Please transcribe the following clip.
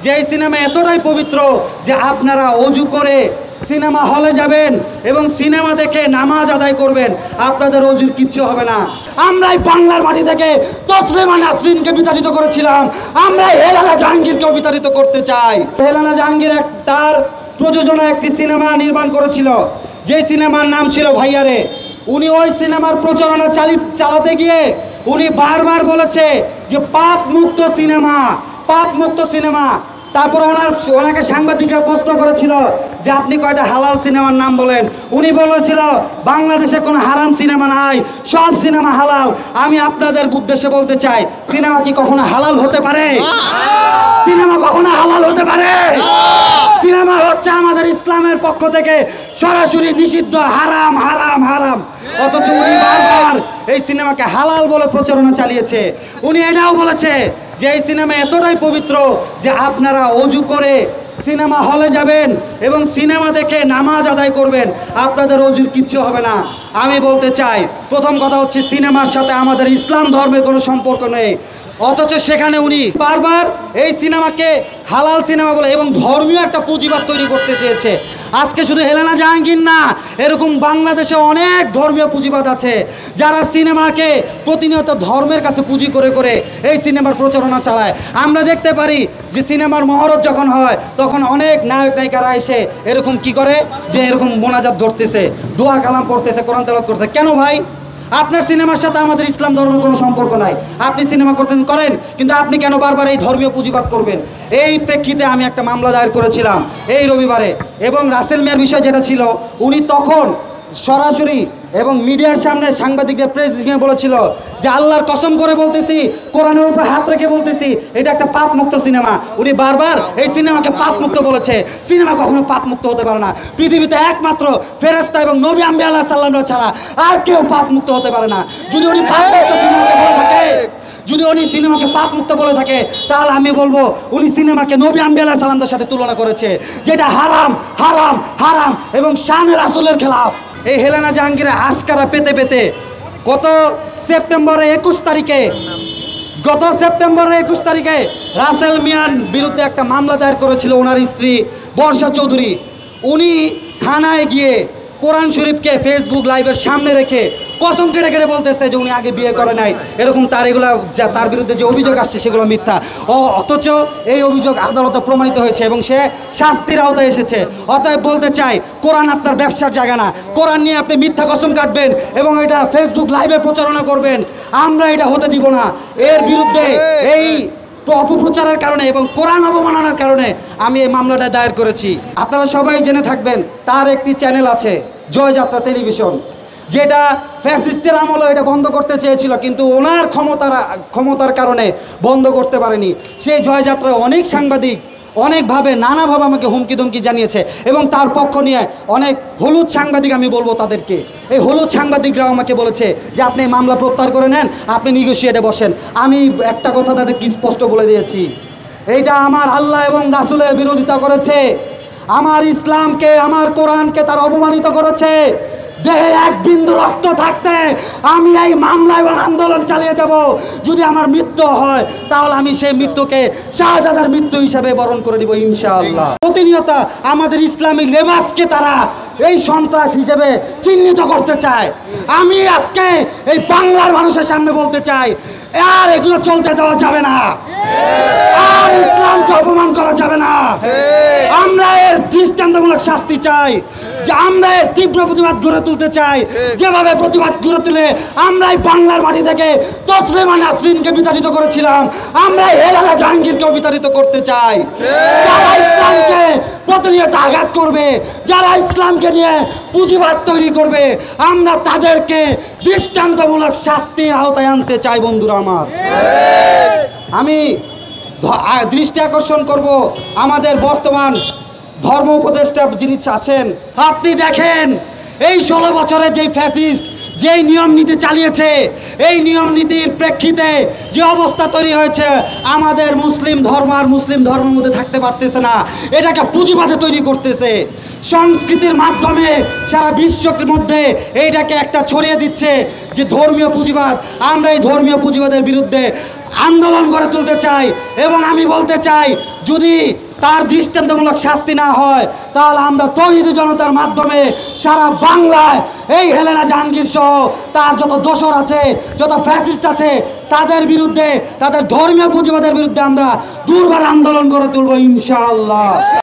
যে এই সিনেমা এতটাই পবিত্র যে আপনারা অজু করে সিনেমা হলে যাবেন এবং সিনেমা দেখে নামাজ আদায় করবেন, আপনাদের অজুর কিচ্ছু হবে না। আমরাই বাংলার মাটি থেকে তসলিমা নাসরিনকে বিতাড়িত করেছিলাম, আমরা হেলানা জাহাঙ্গীরকেও বিতাড়িত করতে চাই। হেলানা জাহাঙ্গীর তার প্রযোজনা একটি সিনেমা নির্মাণ করেছিল, যে সিনেমার নাম ছিল ভাইয়ারে। উনি ওই সিনেমার প্রচারণা চালাতে গিয়ে উনি বারবার বলেছে যে পাপ মুক্ত সিনেমা, পাপ মুক্ত সিনেমা। তারপর ওনাকে সাংবাদিকরা প্রশ্ন করেছিল যে আপনি কয়টা হালাল সিনেমার নাম বলেন। উনি বলেছিল বাংলাদেশে কোনো হারাম সিনেমা নাই, সব সিনেমা হালাল। আমি আপনাদের উদ্দেশ্যে বলতে চাই, সিনেমা কি কখনো হালাল হতে পারে? সিনেমা কখনো হালাল হতে পারে? সিনেমা হচ্ছে আমাদের ইসলামের পক্ষ থেকে সরাসরি নিষিদ্ধ, হারাম হারাম হারাম। অথচ উনি বারবার এই সিনেমাকে হালাল বলে প্রচারণা চালিয়েছে। উনি এটাও বলেছে যে এই সিনেমা এতটাই পবিত্র যে আপনারা অজু করে সিনেমা হলে যাবেন এবং সিনেমা দেখে নামাজ আদায় করবেন, আপনাদের অজুর কিচ্ছু হবে না। আমি বলতে চাই, প্রথম কথা হচ্ছে সিনেমার সাথে আমাদের ইসলাম ধর্মের কোনো সম্পর্ক নেই, অথচ সেখানে উনি বারবার এই সিনেমাকে হালাল সিনেমা বলে এবং ধর্মীয় একটা পুঁজিবাদ তৈরি করতে চেয়েছে। আজকে শুধু হেলানা জাহাঙ্গীর না, এরকম বাংলাদেশে অনেক ধর্মীয় পুঁজিবাদ আছে যারা সিনেমাকে প্রতিনিয়ত ধর্মের কাছে পুঁজি করে করে এই সিনেমার প্রচারণা চালায়। আমরা দেখতে পারি যে সিনেমার মহরত যখন হয় তখন অনেক নায়ক নায়িকারা এসে এরকম কি করে যে এরকম মোনাজাত ধরতেছে, দোয়া কালাম পড়তেছে, কোরআন তেলাওয়াত করতেছে। কেন ভাই? আপনার সিনেমার সাথে আমাদের ইসলাম ধর্মের কোনো সম্পর্ক নাই। আপনি সিনেমা করতেন করেন, কিন্তু আপনি কেন বারবার এই ধর্মীয় পুঁজিবাদ করবেন? এই প্রেক্ষিতে আমি একটা মামলা দায়ের করেছিলাম এই রবিবারে। এবং রাসেল মিয়ার বিষয় যেটা ছিল, উনি তখন সরাসরি এবং মিডিয়ার সামনে সাংবাদিকদের প্রেস বলেছিল যে আল্লাহর কসম করে বলতেছি, কোরআনের উপর হাত রেখে বলতেছি, এটা একটা পাপ মুক্ত সিনেমা। উনি বারবার এই সিনেমাকে পাপ মুক্ত বলেছে। সিনেমা কখনো পাপ মুক্ত হতে পারে না। পৃথিবীতে একমাত্র ফেরেশতা এবং নবী আম্বিয়া আলাইহিস সালাম ছাড়া আর কেউ পাপ মুক্ত হতে পারে না। যদি উনি পাপ মুক্ত সিনেমাকে বলে থাকে, যদি উনি সিনেমাকে পাপ মুক্ত বলে থাকে, তাহলে আমি বলবো উনি সিনেমাকে নবী আম্বিয়া আলাইহিস সালামদের সাথে তুলনা করেছে, যেটা হারাম হারাম হারাম এবং শানে রাসূলের খেলাফ। এই হেলানা জাহাঙ্গীরের আশকারা পেতে পেতে গত সেপ্টেম্বরের 21 তারিখে রাসেল মিয়ার বিরুদ্ধে একটা মামলা দায়ের করেছিল ওনার স্ত্রী বর্ষা চৌধুরী। উনি থানায় গিয়ে কোরআন শরীফকে ফেসবুক লাইভের সামনে রেখে কসম কেটে কেটে বলতেছে যে উনি আগে বিয়ে করে নাই, এরকম তার বিরুদ্ধে যে অভিযোগ আসছে সেগুলো মিথ্যা। অথচ এই অভিযোগ আদালতে প্রমাণিত হয়েছে এবং সে শাস্তির আওতায় এসেছে। অতএব বলতে চাই, কোরআন আপনার ব্যবসার জায়গা না। কোরআন নিয়ে আপনি মিথ্যা কসম কাটবেন এবং এটা ফেসবুক লাইভে প্রচারণা করবেন, আমরা এটা হতে দিব না। এর বিরুদ্ধে এই অপপ্রচারের কারণে এবং কোরআন অবমাননার কারণে আমি এই মামলাটা দায়ের করেছি। আপনারা সবাই জেনে থাকবেন, তার একটি চ্যানেল আছে জয়যাত্রা টেলিভিশন, যেটা ফ্যাসিস্টের আমলে এটা বন্ধ করতে চেয়েছিল, কিন্তু ওনার ক্ষমতার কারণে বন্ধ করতে পারেনি। সেই জয়যাত্রায় অনেক সাংবাদিক অনেকভাবে নানাভাবে আমাকে হুমকি ধমকি জানিয়েছে এবং তার পক্ষ নিয়ে অনেক হলুদ সাংবাদিক, আমি বলবো তাদেরকে, এই হলুদ সাংবাদিকরাও আমাকে বলেছে যে আপনি মামলা প্রত্যাহার করে নেন, আপনি নেগোশিয়েটে বসেন। আমি একটা কথা তাদেরকে স্পষ্ট বলে দিয়েছি, এইটা আমার আল্লাহ এবং রাসূলের বিরোধিতা করেছে, আমার ইসলামকে, আমার কোরআনকে তার অপমানিত করেছে। দেহে এক বিন্দু রক্ত থাকতে আমি এই মামলা এবং আন্দোলন চালিয়ে যাব। যদি আমার মৃত্যু হয় তাহলে আমি সেই মৃত্যুকে শাহজাদার মৃত্যু হিসাবে বরণ করে দিব ইনশাআল্লাহ। প্রতিনিয়ত আমাদের ইসলামী লেবাসকে তারা এই সন্ত্রাস হিসেবে চিহ্নিত করতে চায়। আমি আজকে এই বাংলার মানুষের সামনে বলতে চাই, আর এগুলো চলতে দেওয়া যাবে না, আর ইসলামকে অপমান করা যাবে না। আমরা এর দৃষ্টান্তমূলক শাস্তি চাই, যে আমরা এর তীব্র প্রতিবাদ গড়ে তুলতে চাই। যেভাবে প্রতিবাদ গড়ে তুলে আমরাই বাংলার মাটি থেকে তসলিমা নাসরিনকে বিতাড়িত করেছিলাম, আমরা হেলানা জাহাঙ্গীরকেও বিতাড়িত করতে চাই। যারা ইসলামকে প্রতিনিয়ত আঘাত করবে, যারা ইসলামকে নিয়ে পুঁজিবাদ তৈরি করবে, আমরা তাদেরকে দৃষ্টান্তমূলক শাস্তির আওতায় আনতে চাই। বন্ধুরা আমার, আমি দৃষ্টি আকর্ষণ করব আমাদের বর্তমান ধর্ম উপদেষ্টা যিনি আছেন। আপনি দেখেন এই 16 বছরে যেই ফ্যাসিস্ট যেই নিয়ম নীতি চালিয়েছে, এই নিয়ম নীতির প্রেক্ষিতে যে অবস্থা তৈরি হয়েছে, আমাদের মুসলিম ধর্ম আর মুসলিম ধর্মের মধ্যে থাকতে পারতেছে না, এটাকে পুঁজিবাদে তৈরি করতেছে। সংস্কৃতির মাধ্যমে সারা বিশ্বের মধ্যে এইটাকে একটা ছড়িয়ে দিচ্ছে যে ধর্মীয় পুঁজিবাদ। আমরা এই ধর্মীয় পুঁজিবাদের বিরুদ্ধে আন্দোলন গড়ে তুলতে চাই। এবং আমি বলতে চাই, যদি তার দৃষ্টান্তমূলক শাস্তি না হয়, তাহলে আমরা তৌহিদি জনতার মাধ্যমে সারা বাংলায় এই হেলেনা জাহাঙ্গীর সহ তার যত দোসর আছে, যত ফ্যাসিস্ট আছে, তাদের বিরুদ্ধে, তাদের ধর্মীয় পুঁজিবাদের বিরুদ্ধে আমরা দুর্বার আন্দোলন গড়ে তুলব ইনশাআল্লাহ।